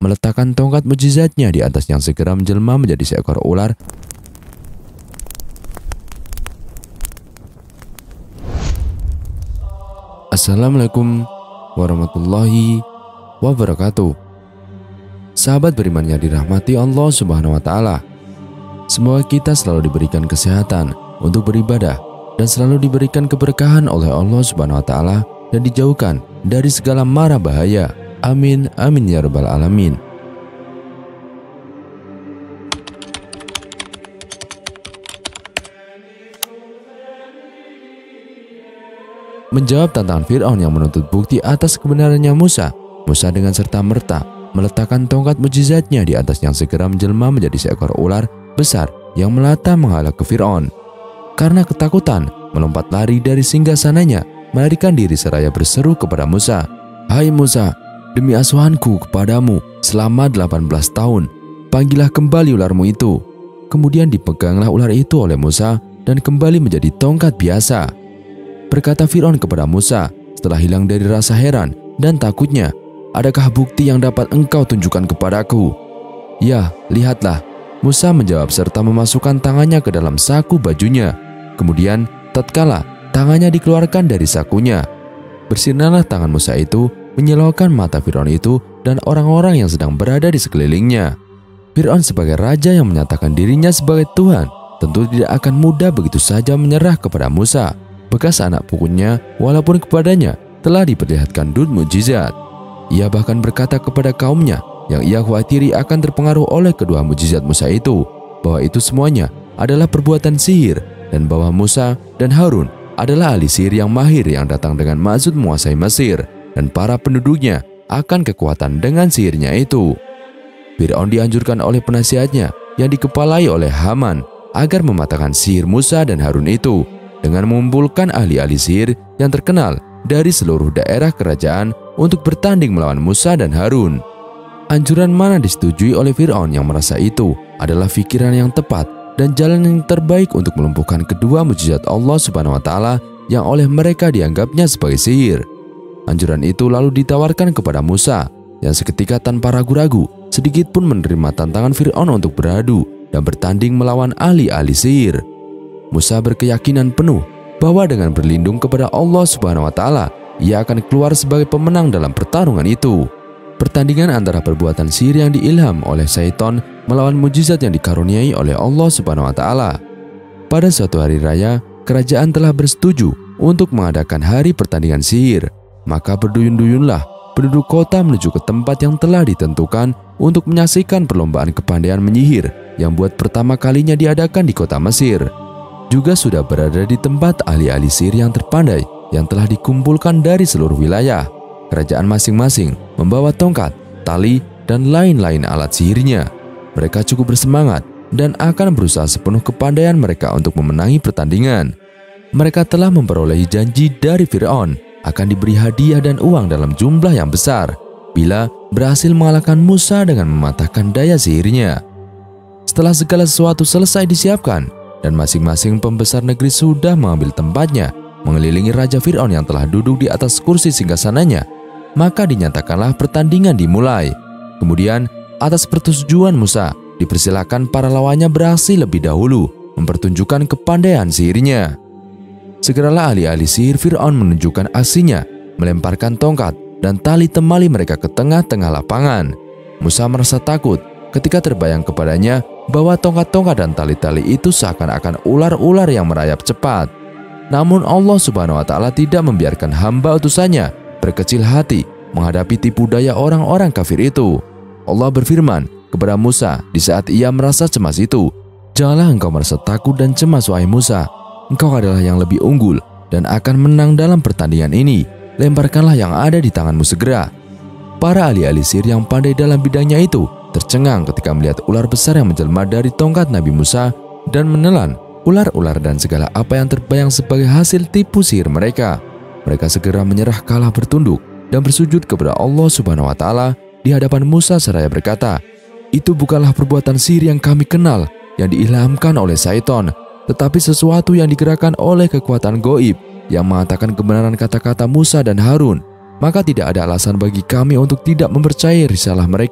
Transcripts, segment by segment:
meletakkan tongkat mukjizatnya di atas yang segera menjelma menjadi seekor ular. Assalamualaikum warahmatullahi wabarakatuh. Sahabat beriman yang dirahmati Allah Subhanahu wa Ta'ala, semoga kita selalu diberikan kesehatan untuk beribadah dan selalu diberikan keberkahan oleh Allah Subhanahu wa Ta'ala dan dijauhkan dari segala mara bahaya. Amin amin ya rabbal alamin. Menjawab tantangan Fir'aun yang menuntut bukti atas kebenarannya Musa dengan serta-merta meletakkan tongkat mukjizatnya di atas yang segera menjelma menjadi seekor ular besar yang melata menghalau ke Fir'aun. Karena ketakutan, melompat lari dari singgasananya, melarikan diri seraya berseru kepada Musa, "Hai Musa, demi asuhanku kepadamu selama 18 tahun, panggillah kembali ularmu itu." Kemudian dipeganglah ular itu oleh Musa dan kembali menjadi tongkat biasa. Berkata Fir'aun kepada Musa setelah hilang dari rasa heran dan takutnya, "Adakah bukti yang dapat engkau tunjukkan kepadaku?" "Ya, lihatlah," Musa menjawab serta memasukkan tangannya ke dalam saku bajunya. Kemudian tatkala tangannya dikeluarkan dari sakunya, bersinarlah tangan Musa itu menyilaukan mata Fir'aun itu dan orang-orang yang sedang berada di sekelilingnya. Fir'aun sebagai raja yang menyatakan dirinya sebagai Tuhan tentu tidak akan mudah begitu saja menyerah kepada Musa, bekas anak pukunya, walaupun kepadanya telah diperlihatkan dut mukjizat. Ia bahkan berkata kepada kaumnya yang ia khawatiri akan terpengaruh oleh kedua mukjizat Musa itu, bahwa itu semuanya adalah perbuatan sihir dan bahwa Musa dan Harun adalah ahli sihir yang mahir yang datang dengan maksud menguasai Mesir dan para penduduknya akan kekuatan dengan sihirnya itu. Fir'aun dianjurkan oleh penasihatnya yang dikepalai oleh Haman agar mematahkan sihir Musa dan Harun itu dengan mengumpulkan ahli-ahli sihir yang terkenal dari seluruh daerah kerajaan untuk bertanding melawan Musa dan Harun. Anjuran mana disetujui oleh Fir'aun yang merasa itu adalah pikiran yang tepat dan jalan yang terbaik untuk melumpuhkan kedua mukjizat Allah Subhanahu wa Ta'ala yang oleh mereka dianggapnya sebagai sihir. Anjuran itu lalu ditawarkan kepada Musa yang seketika tanpa ragu-ragu sedikit pun menerima tantangan Fir'aun untuk beradu dan bertanding melawan ahli-ahli sihir. Musa berkeyakinan penuh bahwa dengan berlindung kepada Allah Subhanahu wa Ta'ala, ia akan keluar sebagai pemenang dalam pertarungan itu. Pertandingan antara perbuatan sihir yang diilham oleh syaitan melawan mukjizat yang dikaruniai oleh Allah Subhanahu wa Ta'ala. Pada suatu hari raya, kerajaan telah bersetuju untuk mengadakan hari pertandingan sihir. Maka berduyun-duyunlah penduduk kota menuju ke tempat yang telah ditentukan untuk menyaksikan perlombaan kepandaian menyihir yang buat pertama kalinya diadakan di kota Mesir. Juga sudah berada di tempat ahli-ahli sihir yang terpandai yang telah dikumpulkan dari seluruh wilayah. Kerajaan masing-masing membawa tongkat, tali, dan lain-lain alat sihirnya. Mereka cukup bersemangat dan akan berusaha sepenuh kepandaian mereka untuk memenangi pertandingan. Mereka telah memperolehi janji dari Fir'aun akan diberi hadiah dan uang dalam jumlah yang besar bila berhasil mengalahkan Musa dengan mematahkan daya sihirnya. Setelah segala sesuatu selesai disiapkan dan masing-masing pembesar negeri sudah mengambil tempatnya mengelilingi Raja Fir'aun yang telah duduk di atas kursi singgasananya, maka dinyatakanlah pertandingan dimulai. Kemudian atas persetujuan Musa, dipersilakan para lawannya beraksi lebih dahulu mempertunjukkan kepandaian sihirnya. Segeralah ahli-ahli sihir Fir'aun menunjukkan aksinya, melemparkan tongkat dan tali temali mereka ke tengah-tengah lapangan. Musa merasa takut ketika terbayang kepadanya bahwa tongkat-tongkat dan tali-tali itu seakan-akan ular-ular yang merayap cepat. Namun Allah Subhanahu wa Ta'ala tidak membiarkan hamba utusannya berkecil hati menghadapi tipu daya orang-orang kafir itu. Allah berfirman kepada Musa di saat ia merasa cemas itu, "Janganlah engkau merasa takut dan cemas wahai Musa. Engkau adalah yang lebih unggul dan akan menang dalam pertandingan ini. Lemparkanlah yang ada di tanganmu segera." Para ahli-ahli sihir yang pandai dalam bidangnya itu tercengang ketika melihat ular besar yang menjelma dari tongkat Nabi Musa dan menelan ular-ular dan segala apa yang terbayang sebagai hasil tipu sihir mereka. Mereka segera menyerah kalah bertunduk dan bersujud kepada Allah Subhanahu wa Ta'ala di hadapan Musa seraya berkata, "Itu bukanlah perbuatan sihir yang kami kenal yang diilhamkan oleh syaitan, tetapi sesuatu yang digerakkan oleh kekuatan goib yang mengatakan kebenaran kata-kata Musa dan Harun. Maka tidak ada alasan bagi kami untuk tidak mempercayai risalah mereka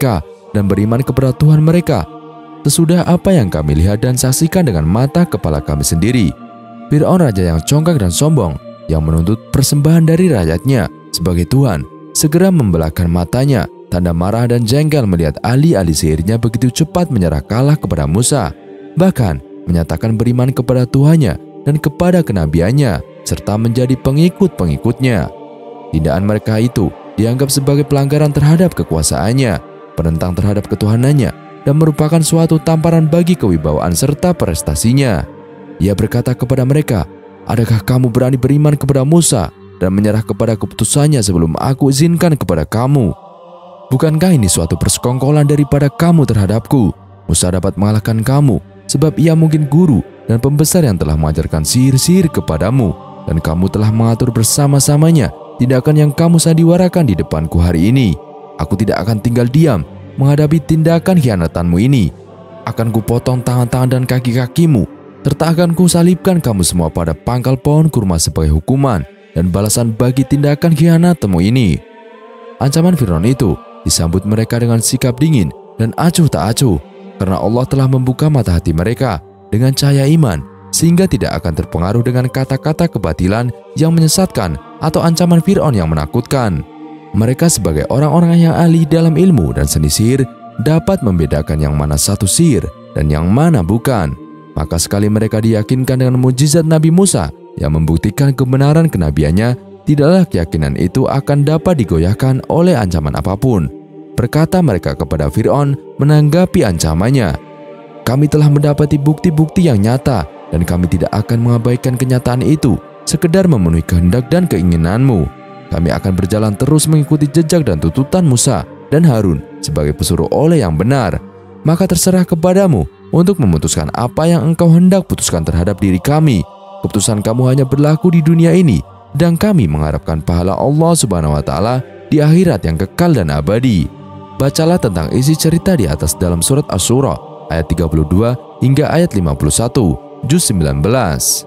dan beriman kepada Tuhan mereka, sesudah apa yang kami lihat dan saksikan dengan mata kepala kami sendiri. Fir'aun raja yang congkak dan sombong, yang menuntut persembahan dari rakyatnya sebagai Tuhan, segera membelahkan matanya, tanda marah dan jengkel melihat ahli-ahli sihirnya begitu cepat menyerah kalah kepada Musa, bahkan menyatakan beriman kepada Tuhannya dan kepada kenabiannya, serta menjadi pengikut-pengikutnya. Tindakan mereka itu dianggap sebagai pelanggaran terhadap kekuasaannya, penentang terhadap ketuhanannya, dan merupakan suatu tamparan bagi kewibawaan serta prestasinya. Ia berkata kepada mereka, "Adakah kamu berani beriman kepada Musa dan menyerah kepada keputusannya sebelum aku izinkan kepada kamu? Bukankah ini suatu persekongkolan daripada kamu terhadapku? Musa dapat mengalahkan kamu, sebab ia mungkin guru dan pembesar yang telah mengajarkan sihir-sihir kepadamu, dan kamu telah mengatur bersama-samanya tindakan yang kamu sandiwarakan di depanku hari ini. Aku tidak akan tinggal diam menghadapi tindakan khianatanmu ini. Akan kupotong tangan-tangan dan kaki-kakimu, serta akan kusalibkan kamu semua pada pangkal pohon kurma sebagai hukuman dan balasan bagi tindakan khianatmu ini." Ancaman Fir'aun itu disambut mereka dengan sikap dingin dan acuh tak acuh, karena Allah telah membuka mata hati mereka dengan cahaya iman, sehingga tidak akan terpengaruh dengan kata-kata kebatilan yang menyesatkan atau ancaman Fir'aun yang menakutkan. Mereka sebagai orang-orang yang ahli dalam ilmu dan seni sihir dapat membedakan yang mana satu sihir dan yang mana bukan. Maka sekali mereka diyakinkan dengan mukjizat Nabi Musa yang membuktikan kebenaran kenabiannya, tidaklah keyakinan itu akan dapat digoyahkan oleh ancaman apapun. Berkata mereka kepada Fir'aun menanggapi ancamannya, "Kami telah mendapati bukti-bukti yang nyata, dan kami tidak akan mengabaikan kenyataan itu sekedar memenuhi kehendak dan keinginanmu. Kami akan berjalan terus mengikuti jejak dan tuntutan Musa dan Harun sebagai pesuruh oleh yang benar. Maka terserah kepadamu untuk memutuskan apa yang engkau hendak putuskan terhadap diri kami. Keputusan kamu hanya berlaku di dunia ini, dan kami mengharapkan pahala Allah Subhanahu wa Ta'ala di akhirat yang kekal dan abadi." Bacalah tentang isi cerita di atas dalam surat Asy-Syura ayat 32 hingga ayat 51, juz 19.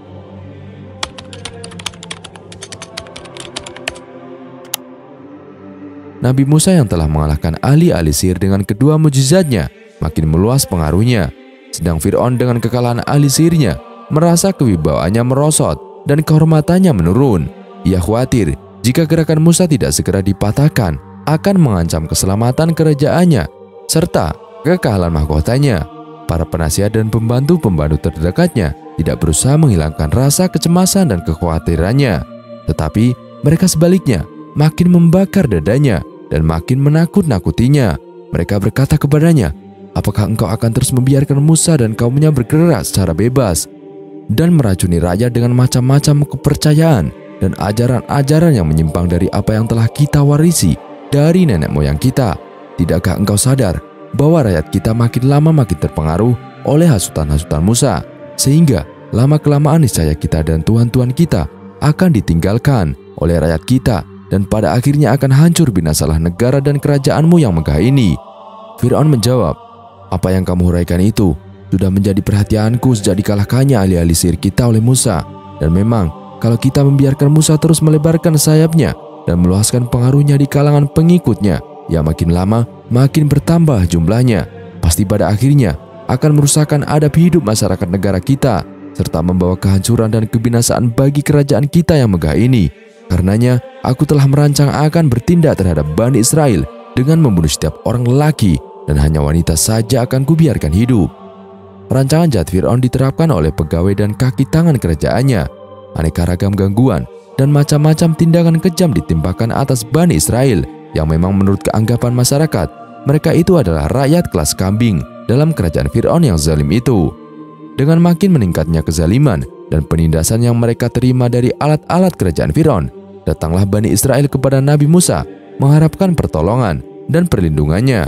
Nabi Musa yang telah mengalahkan ahli-ahli sihir dengan kedua mukjizatnya makin meluas pengaruhnya, sedang Fir'aun dengan kekalahan ahli sihirnya merasa kewibawaannya merosot dan kehormatannya menurun. Ia khawatir jika gerakan Musa tidak segera dipatahkan akan mengancam keselamatan kerajaannya serta kekalahan mahkotanya. Para penasihat dan pembantu-pembantu terdekatnya tidak berusaha menghilangkan rasa kecemasan dan kekhawatirannya, tetapi mereka sebaliknya makin membakar dadanya dan makin menakut-nakutinya. Mereka berkata kepadanya, "Apakah engkau akan terus membiarkan Musa dan kaumnya bergerak secara bebas dan meracuni rakyat dengan macam-macam kepercayaan dan ajaran-ajaran yang menyimpang dari apa yang telah kita warisi dari nenek moyang kita? Tidakkah engkau sadar bahwa rakyat kita makin lama makin terpengaruh oleh hasutan-hasutan Musa, sehingga lama-kelamaan niscaya kita dan tuhan-tuhan kita akan ditinggalkan oleh rakyat kita, dan pada akhirnya akan hancur binasalah negara dan kerajaanmu yang megah ini?" Fir'aun menjawab, "Apa yang kamu huraikan itu sudah menjadi perhatianku sejak dikalahkannya ahli-ahli sihir kita oleh Musa. Dan memang kalau kita membiarkan Musa terus melebarkan sayapnya dan meluaskan pengaruhnya di kalangan pengikutnya, ya makin lama makin bertambah jumlahnya, pasti pada akhirnya akan merusakkan adab hidup masyarakat negara kita, serta membawa kehancuran dan kebinasaan bagi kerajaan kita yang megah ini. Karenanya, aku telah merancang akan bertindak terhadap Bani Israel dengan membunuh setiap orang lelaki, dan hanya wanita saja akan kubiarkan hidup." Rancangan jahat Fir'aun diterapkan oleh pegawai dan kaki tangan kerajaannya. Aneka ragam gangguan dan macam-macam tindakan kejam ditimpakan atas Bani Israel yang memang menurut keanggapan masyarakat, mereka itu adalah rakyat kelas kambing dalam kerajaan Fir'aun yang zalim itu. Dengan makin meningkatnya kezaliman dan penindasan yang mereka terima dari alat-alat kerajaan Fir'aun, datanglah Bani Israel kepada Nabi Musa mengharapkan pertolongan dan perlindungannya.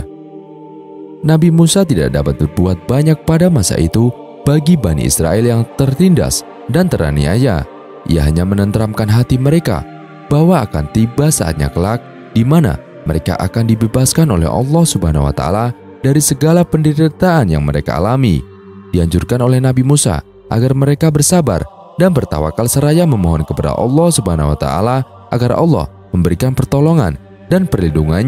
Nabi Musa tidak dapat berbuat banyak pada masa itu bagi Bani Israel yang tertindas dan teraniaya. Ia hanya menenteramkan hati mereka bahwa akan tiba saatnya kelak di mana mereka akan dibebaskan oleh Allah Subhanahu wa Ta'ala dari segala penderitaan yang mereka alami. Dianjurkan oleh Nabi Musa agar mereka bersabar dan bertawakal seraya memohon kepada Allah Subhanahu wa Ta'ala agar Allah memberikan pertolongan dan perlindungannya.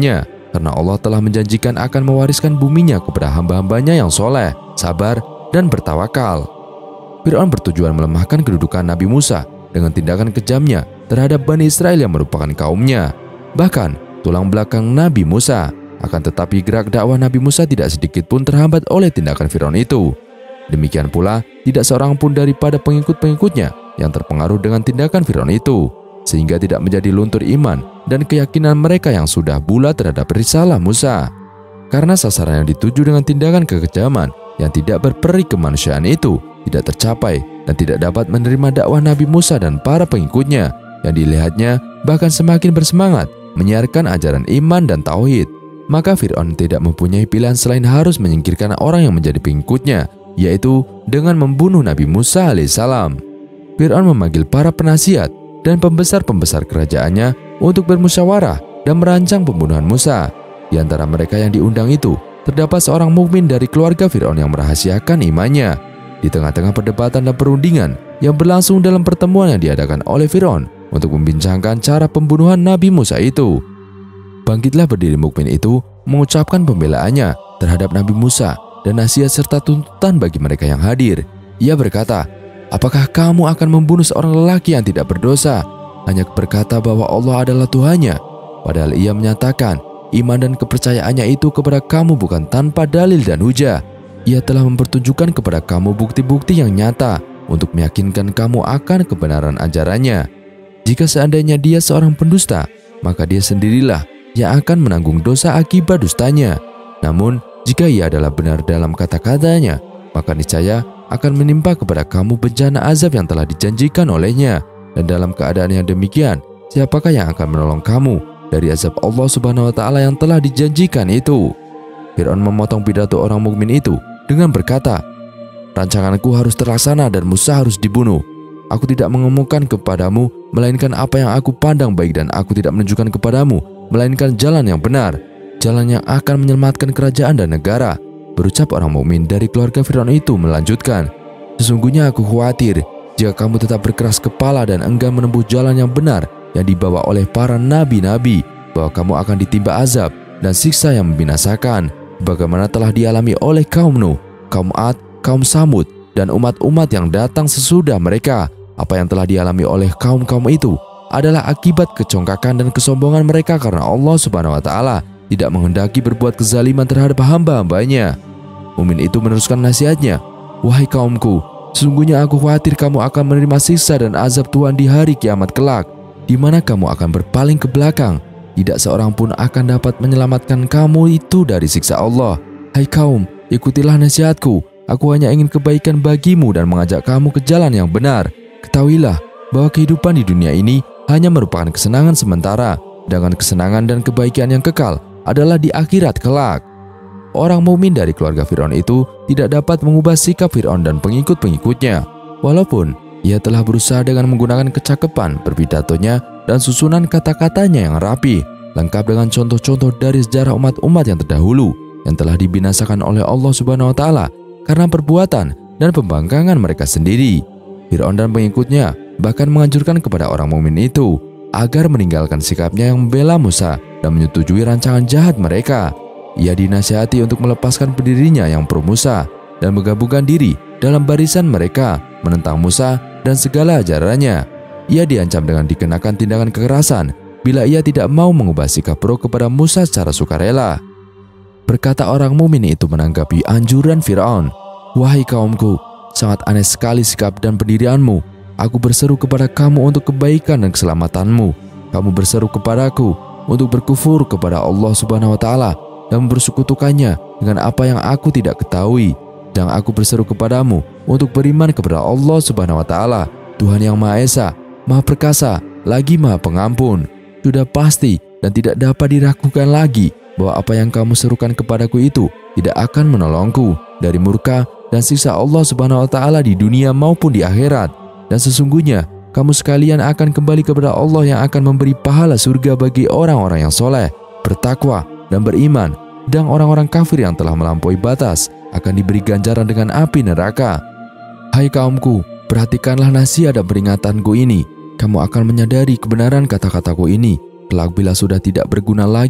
karena Allah telah menjanjikan akan mewariskan buminya kepada hamba-hambanya yang soleh, sabar, dan bertawakal. Fir'aun bertujuan melemahkan kedudukan Nabi Musa dengan tindakan kejamnya terhadap Bani Israel yang merupakan kaumnya, bahkan tulang belakang Nabi Musa. Akan tetapi gerak dakwah Nabi Musa tidak sedikit pun terhambat oleh tindakan Fir'aun itu. Demikian pula, tidak seorang pun daripada pengikut-pengikutnya yang terpengaruh dengan tindakan Fir'aun itu, sehingga tidak menjadi luntur iman dan keyakinan mereka yang sudah bulat terhadap risalah Musa. Karena sasaran yang dituju dengan tindakan kekejaman yang tidak berperi kemanusiaan itu tidak tercapai dan tidak dapat menerima dakwah Nabi Musa dan para pengikutnya, yang dilihatnya bahkan semakin bersemangat menyiarkan ajaran iman dan tauhid. Maka Fir'aun tidak mempunyai pilihan selain harus menyingkirkan orang yang menjadi pengikutnya, yaitu dengan membunuh Nabi Musa alaihissalam. Fir'aun memanggil para penasihat dan pembesar-pembesar kerajaannya untuk bermusyawarah dan merancang pembunuhan Musa. Di antara mereka yang diundang itu, terdapat seorang mukmin dari keluarga Fir'aun yang merahasiakan imannya. Di tengah-tengah perdebatan dan perundingan yang berlangsung dalam pertemuan yang diadakan oleh Fir'aun untuk membincangkan cara pembunuhan Nabi Musa itu, bangkitlah berdiri mukmin itu mengucapkan pembelaannya terhadap Nabi Musa dan nasihat serta tuntutan bagi mereka yang hadir. Ia berkata, "Apakah kamu akan membunuh seorang lelaki yang tidak berdosa hanya berkata bahwa Allah adalah Tuhannya? Padahal ia menyatakan iman dan kepercayaannya itu kepada kamu bukan tanpa dalil dan hujah. Ia telah mempertunjukkan kepada kamu bukti-bukti yang nyata untuk meyakinkan kamu akan kebenaran ajarannya. Jika seandainya dia seorang pendusta, maka dia sendirilah yang akan menanggung dosa akibat dustanya. Namun, jika ia adalah benar dalam kata-katanya, maka niscaya akan menimpa kepada kamu bencana azab yang telah dijanjikan olehnya. Dan dalam keadaan yang demikian, siapakah yang akan menolong kamu dari azab Allah Subhanahu wa Ta'ala yang telah dijanjikan itu?" Fir'aun memotong pidato orang mukmin itu dengan berkata, "Rancanganku harus terlaksana dan Musa harus dibunuh. Aku tidak mengemukakan kepadamu melainkan apa yang aku pandang baik, dan aku tidak menunjukkan kepadamu melainkan jalan yang benar, jalan yang akan menyelamatkan kerajaan dan negara." Berucap orang mukmin dari keluarga Fir'aun itu melanjutkan, "Sesungguhnya aku khawatir jika kamu tetap berkeras kepala dan enggan menempuh jalan yang benar yang dibawa oleh para nabi-nabi, bahwa kamu akan ditimpa azab dan siksa yang membinasakan, bagaimana telah dialami oleh kaum Nuh, kaum Ad, kaum Samud, dan umat-umat yang datang sesudah mereka. Apa yang telah dialami oleh kaum-kaum itu adalah akibat kecongkakan dan kesombongan mereka karena Allah Subhanahu wa Ta'ala tidak menghendaki berbuat kezaliman terhadap hamba-hambanya." Mukmin itu meneruskan nasihatnya, "Wahai kaumku, sesungguhnya aku khawatir kamu akan menerima siksa dan azab Tuhan di hari kiamat kelak, di mana kamu akan berpaling ke belakang. Tidak seorang pun akan dapat menyelamatkan kamu itu dari siksa Allah. Hai kaum, ikutilah nasihatku. Aku hanya ingin kebaikan bagimu dan mengajak kamu ke jalan yang benar. Ketahuilah bahwa kehidupan di dunia ini hanya merupakan kesenangan sementara, dengan kesenangan dan kebaikan yang kekal adalah di akhirat kelak." Orang mukmin dari keluarga Fir'aun itu tidak dapat mengubah sikap Fir'aun dan pengikut-pengikutnya, walaupun ia telah berusaha dengan menggunakan kecakapan berpidatonya dan susunan kata-katanya yang rapi, lengkap dengan contoh-contoh dari sejarah umat-umat yang terdahulu yang telah dibinasakan oleh Allah Subhanahu wa Ta'ala karena perbuatan dan pembangkangan mereka sendiri. Fir'aun dan pengikutnya bahkan menganjurkan kepada orang mukmin itu agar meninggalkan sikapnya yang membela Musa dan menyetujui rancangan jahat mereka. Ia dinasihati untuk melepaskan pendirinya yang pro Musa dan menggabungkan diri dalam barisan mereka menentang Musa dan segala ajarannya. Ia diancam dengan dikenakan tindakan kekerasan bila ia tidak mau mengubah sikap pro kepada Musa secara sukarela. Berkata orang mukmin itu menanggapi anjuran Fir'aun, "Wahai kaumku, sangat aneh sekali sikap dan pendirianmu. Aku berseru kepada kamu untuk kebaikan dan keselamatanmu. Kamu berseru kepadaku untuk berkufur kepada Allah Subhanahu wa Ta'ala dan bersekutukannya dengan apa yang aku tidak ketahui. Dan aku berseru kepadamu untuk beriman kepada Allah Subhanahu wa Ta'ala, Tuhan yang Maha Esa, Maha Perkasa, lagi Maha Pengampun. Sudah pasti dan tidak dapat diragukan lagi bahwa apa yang kamu serukan kepadaku itu tidak akan menolongku dari murka dan siksa Allah Subhanahu wa Ta'ala di dunia maupun di akhirat. Dan sesungguhnya kamu sekalian akan kembali kepada Allah yang akan memberi pahala surga bagi orang-orang yang soleh, bertakwa, dan beriman, dan orang-orang kafir yang telah melampaui batas akan diberi ganjaran dengan api neraka. Hai kaumku, perhatikanlah nasihat dan peringatanku ini. Kamu akan menyadari kebenaran kata-kataku ini kelak bila sudah tidak berguna lagi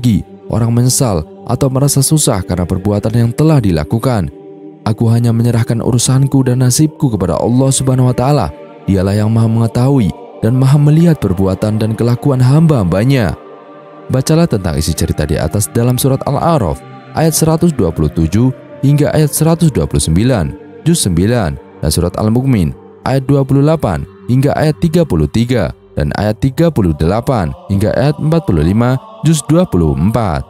orang menyesal atau merasa susah karena perbuatan yang telah dilakukan. Aku hanya menyerahkan urusanku dan nasibku kepada Allah Subhanahu wa Ta'ala. Dialah yang Maha mengetahui dan Maha melihat perbuatan dan kelakuan hamba-hambanya. Bacalah tentang isi cerita di atas dalam surat Al-A'raf ayat 127 hingga ayat 129, juz 9, dan surat Al-Mu'min ayat 28 hingga ayat 33 dan ayat 38 hingga ayat 45, juz 24.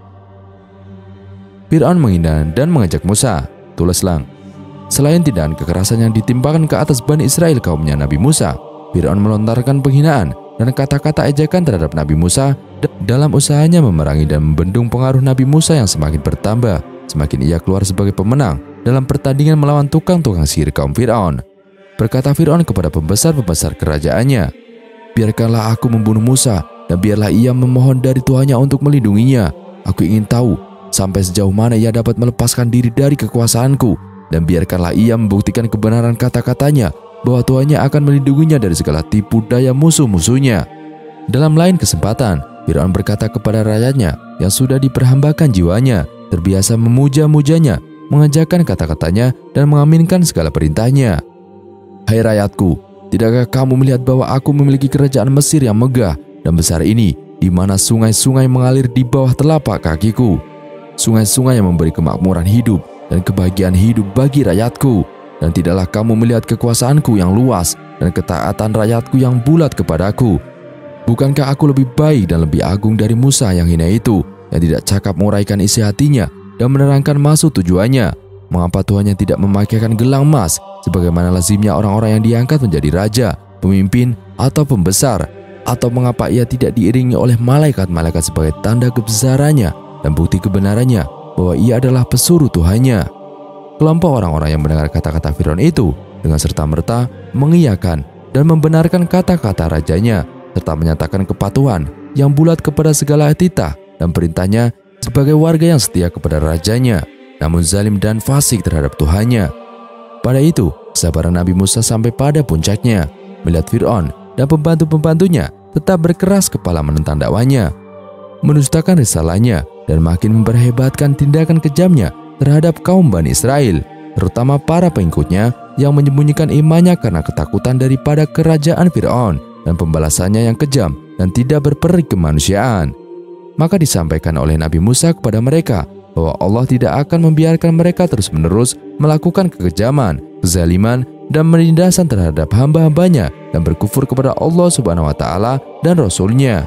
Fir'aun menghina dan mengajak Musa. Tulis lang. Selain tindakan kekerasan yang ditimpakan ke atas Bani Israel kaumnya Nabi Musa, Fir'aun melontarkan penghinaan dan kata-kata ejekan terhadap Nabi Musa dalam usahanya memerangi dan membendung pengaruh Nabi Musa yang semakin bertambah. Semakin ia keluar sebagai pemenang dalam pertandingan melawan tukang-tukang sihir kaum Fir'aun. Berkata Fir'aun kepada pembesar-pembesar kerajaannya, "Biarkanlah aku membunuh Musa dan biarlah ia memohon dari Tuhannya untuk melindunginya. Aku ingin tahu sampai sejauh mana ia dapat melepaskan diri dari kekuasaanku, dan biarkanlah ia membuktikan kebenaran kata-katanya bahwa Tuhannya akan melindunginya dari segala tipu daya musuh-musuhnya." Dalam lain kesempatan, Fir'aun berkata kepada rakyatnya yang sudah diperhambakan jiwanya, terbiasa memuja-mujanya, mengajarkan kata-katanya dan mengaminkan segala perintahnya. "Hai rakyatku, tidakkah kamu melihat bahwa aku memiliki kerajaan Mesir yang megah dan besar ini, di mana sungai-sungai mengalir di bawah telapak kakiku? Sungai-sungai yang memberi kemakmuran hidup dan kebahagiaan hidup bagi rakyatku. Dan tidaklah kamu melihat kekuasaanku yang luas dan ketaatan rakyatku yang bulat kepadaku. Bukankah aku lebih baik dan lebih agung dari Musa yang hina itu, yang tidak cakap menguraikan isi hatinya dan menerangkan maksud tujuannya? Mengapa Tuhannya tidak memakaikan gelang emas sebagaimana lazimnya orang-orang yang diangkat menjadi raja, pemimpin, atau pembesar? Atau mengapa ia tidak diiringi oleh malaikat-malaikat sebagai tanda kebesarannya dan bukti kebenarannya bahwa ia adalah pesuruh Tuhannya?" Kelompok orang-orang yang mendengar kata-kata Fir'aun itu dengan serta-merta mengiyakan dan membenarkan kata-kata rajanya, serta menyatakan kepatuhan yang bulat kepada segala titah dan perintahnya sebagai warga yang setia kepada rajanya, namun zalim dan fasik terhadap Tuhannya. Pada itu, kesabaran Nabi Musa sampai pada puncaknya. Melihat Fir'aun dan pembantu-pembantunya tetap berkeras kepala menentang dakwanya, mendustakan risalahnya, dan makin memperhebatkan tindakan kejamnya terhadap kaum Bani Israel, terutama para pengikutnya yang menyembunyikan imannya karena ketakutan daripada kerajaan Fir'aun dan pembalasannya yang kejam dan tidak berperi kemanusiaan. Maka disampaikan oleh Nabi Musa kepada mereka bahwa Allah tidak akan membiarkan mereka terus-menerus melakukan kekejaman, kezaliman, dan penindasan terhadap hamba-hambanya dan berkufur kepada Allah Subhanahu wa Ta'ala dan Rasul-Nya.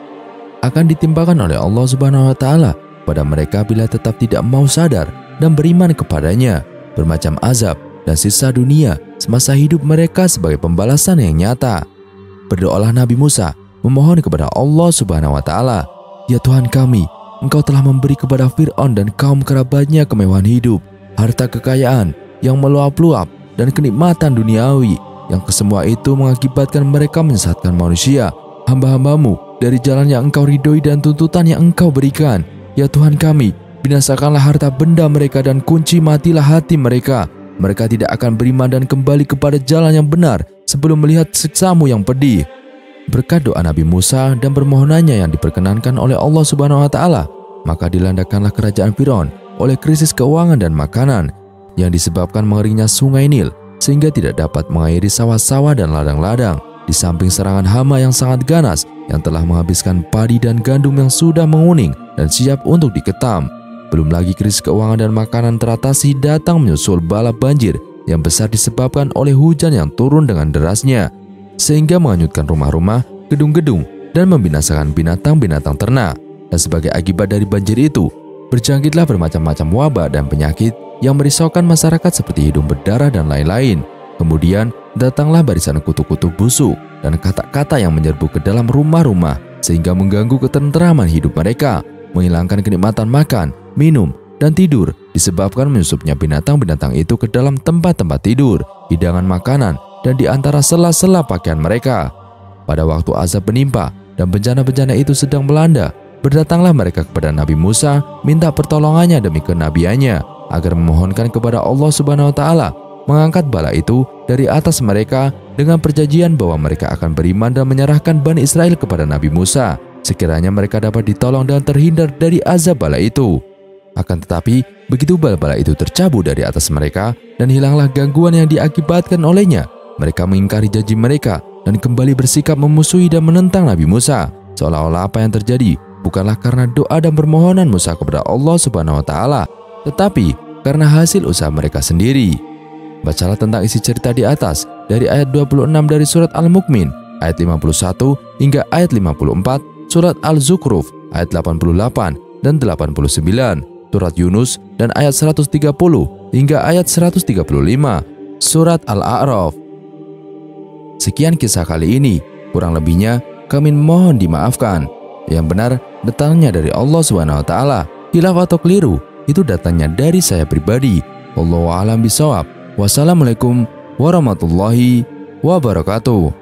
Akan ditimpakan oleh Allah Subhanahu wa Ta'ala pada mereka bila tetap tidak mau sadar dan beriman kepadanya, bermacam azab dan siksa dunia semasa hidup mereka sebagai pembalasan yang nyata. Berdoalah Nabi Musa memohon kepada Allah Subhanahu wa Ta'ala, "Ya Tuhan kami, Engkau telah memberi kepada Fir'aun dan kaum kerabatnya kemewahan hidup, harta kekayaan yang meluap-luap, dan kenikmatan duniawi, yang kesemua itu mengakibatkan mereka menyesatkan manusia, hamba-hambamu, dari jalan yang Engkau ridhoi dan tuntutan yang Engkau berikan. Ya Tuhan kami, binasakanlah harta benda mereka dan kunci matilah hati mereka. Mereka tidak akan beriman dan kembali kepada jalan yang benar sebelum melihat siksa-Mu yang pedih." Berkat doa Nabi Musa dan permohonannya yang diperkenankan oleh Allah Subhanahu wa Ta'ala, maka dilandakkanlah kerajaan Fir'aun oleh krisis keuangan dan makanan yang disebabkan mengeringnya sungai Nil sehingga tidak dapat mengairi sawah-sawah dan ladang-ladang, di samping serangan hama yang sangat ganas yang telah menghabiskan padi dan gandum yang sudah menguning dan siap untuk diketam. Belum lagi krisis keuangan dan makanan teratasi datang menyusul bala banjir yang besar disebabkan oleh hujan yang turun dengan derasnya, sehingga menghanyutkan rumah-rumah, gedung-gedung, dan membinasakan binatang-binatang ternak. Dan sebagai akibat dari banjir itu, berjangkitlah bermacam-macam wabah dan penyakit yang merisaukan masyarakat seperti hidung berdarah dan lain-lain. Kemudian datanglah barisan kutu-kutu busuk dan kata-kata yang menyerbu ke dalam rumah-rumah sehingga mengganggu ketenteraman hidup mereka, menghilangkan kenikmatan makan, minum, dan tidur disebabkan menyusupnya binatang-binatang itu ke dalam tempat-tempat tidur, hidangan makanan, dan di antara sela-sela pakaian mereka. Pada waktu azab menimpa dan bencana-bencana itu sedang melanda, berdatanglah mereka kepada Nabi Musa minta pertolongannya demi kenabiannya agar memohonkan kepada Allah Subhanahu wa Ta'ala mengangkat bala itu dari atas mereka dengan perjanjian bahwa mereka akan beriman dan menyerahkan Bani Israel kepada Nabi Musa sekiranya mereka dapat ditolong dan terhindar dari azab bala itu. Akan tetapi, begitu bala-bala itu tercabut dari atas mereka dan hilanglah gangguan yang diakibatkan olehnya, mereka mengingkari janji mereka dan kembali bersikap memusuhi dan menentang Nabi Musa, seolah-olah apa yang terjadi bukanlah karena doa dan permohonan Musa kepada Allah Subhanahu wa taala, tetapi karena hasil usaha mereka sendiri. Bacalah tentang isi cerita di atas dari ayat 26 dari surat Al-Mu'min ayat 51 hingga ayat 54, surat Al-Zukhruf ayat 88 dan 89, surat Yunus dan ayat 130 hingga ayat 135, surat Al-A'raf. Sekian kisah kali ini, kurang lebihnya kami mohon dimaafkan. Yang benar datangnya dari Allah Subhanahu wa taala, hilaf atau keliru itu datangnya dari saya pribadi. Wallahu a'lam bishawab. Wassalamualaikum warahmatullahi wabarakatuh.